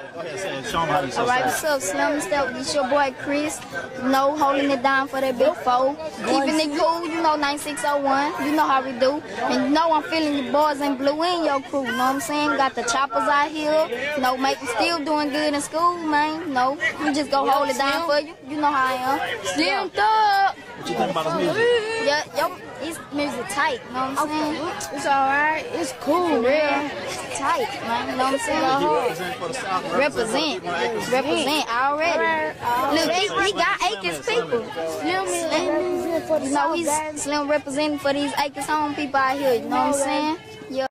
Alright, what's up, Slim Step? It's your boy Chris. You know, holding it down for that big foe. Keeping it cool, you know, 9601. You know how we do. And you know I'm feeling your boys in blue in your crew. You know what I'm saying? Got the choppers out here. You know, still doing good in school, man. You know, we just go hold it down for you. You know how I am. Slim Thug. What you think about his music? Yeah, yo, his music tight, you know what I'm saying? It's alright, it's cool, For real. It's tight, man, you know what I'm saying? Represent already. Look, he got Acres people. You know, he's Slim representing for these Acres home people out here, you know what I'm saying? Yeah.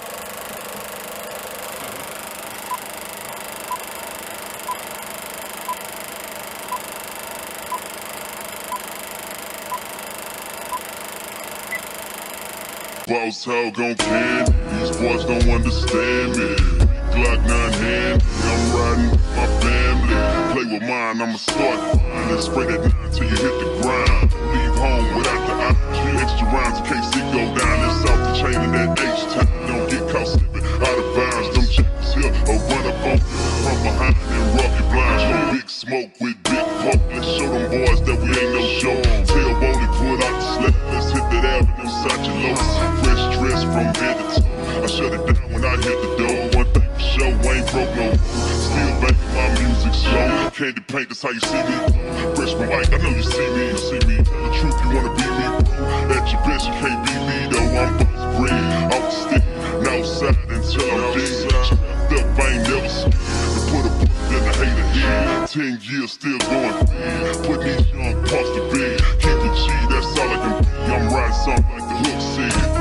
Boss hog on candy, these boys don't understand me. Glock 9 hand, I'm riding with my family. Play with mine, I'ma start fine and spray that 9 till you hit the ground. Leave home without the option, extra rounds in case it go down. It's off the chain in that H-time, don't get caught slipping out of bounds. Them chickens here or run up on you from behind and rub your blinds. No big smoke with big poke, let's show them boys that we ain't no show. Tail bowling, pull out the sled, let's hit that avenue, Sachelos. Fresh dress from head to toe. I shut it down when I hit the door. One thing for sure, ain't broke no more. Still making my music show. Candy paint, that's how you see me. Fresh from Ike, I know you see me. You see me. Tell the truth, you wanna be me. At your best, you can't be me though. I'm boss bread, off the stick, no side until I'm dead. Trapped up, I ain't never scared. To put a bullet in the hater head. 10 years still going fed. Put these young punks to bed. Keep the G, that's all I can be. I'm riding something like the hook said.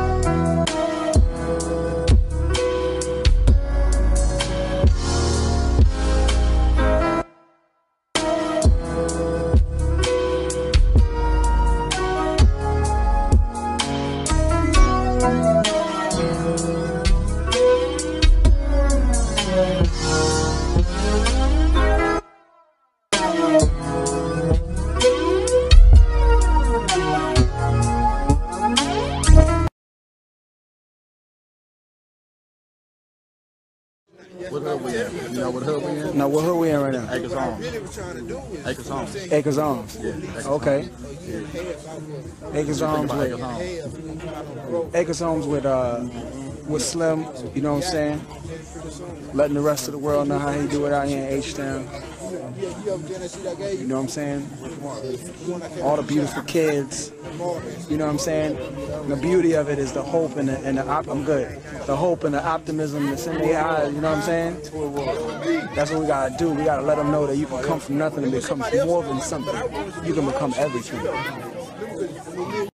What hood we in? You know what hood we in? No, what hood we in right now? Acres Homes. Acres Homes. Acres Homes. Yeah. Acres Okay. Homes. Yeah. Acres Homes Acres with Homes. Acres Homes with Slim. You know what I'm saying? Letting the rest of the world know how he do it out here in H-Town. You know what I'm saying? All the beautiful kids. You know what I'm saying? The beauty of it is the hope and I'm good. The hope and the optimism that's in their eyes. You know what I'm saying? That's what we gotta do. We gotta let them know that you can come from nothing and become more than something. You can become everything.